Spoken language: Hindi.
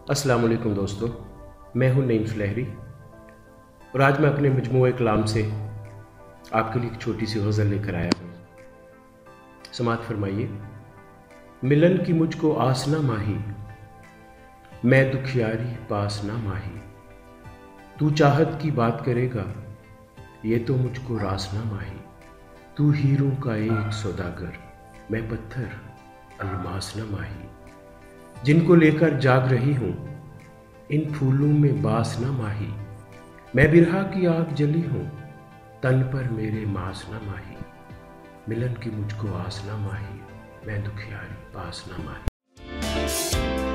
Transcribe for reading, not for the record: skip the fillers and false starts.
अस्सलाम वालेकुम दोस्तों, मैं हूं नईम सुलहरी और आज मैं अपने मजमूए कलाम से आपके लिए एक छोटी सी गज़ल लेकर आया हूं। समाअत फरमाइए। मिलन की मुझको आस ना माही, मैं दुखियारी पास ना माही। तू चाहत की बात करेगा, ये तो मुझको रास ना माही। तू हीरों का एक सौदागर, मैं पत्थर अलमास ना माही। जिनको लेकर जाग रही हूं, इन फूलों में बास ना माही। मैं बिरहा की आग जली हूं, तन पर मेरे मास ना माही। मिलन की मुझको आस ना माही, मैं दुखियारी पास ना माही।